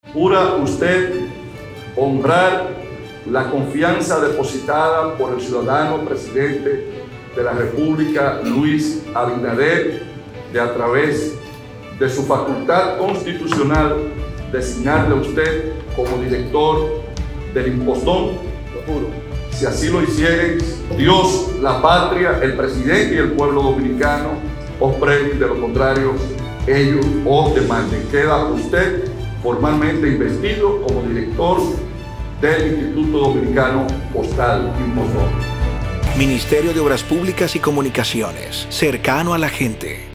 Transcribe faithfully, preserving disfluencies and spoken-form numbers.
¿Jura usted honrar la confianza depositada por el ciudadano presidente de la República, Luis Abinader, de a través de su facultad constitucional designarle a usted como director del Impostón? Lo juro. Si así lo hiciereis, Dios, la patria, el presidente y el pueblo dominicano os premien, de lo contrario, ellos os demanden. Queda usted formalmente investido como director del Instituto Dominicano Postal Impostón. Ministerio de Obras Públicas y Comunicaciones, cercano a la gente.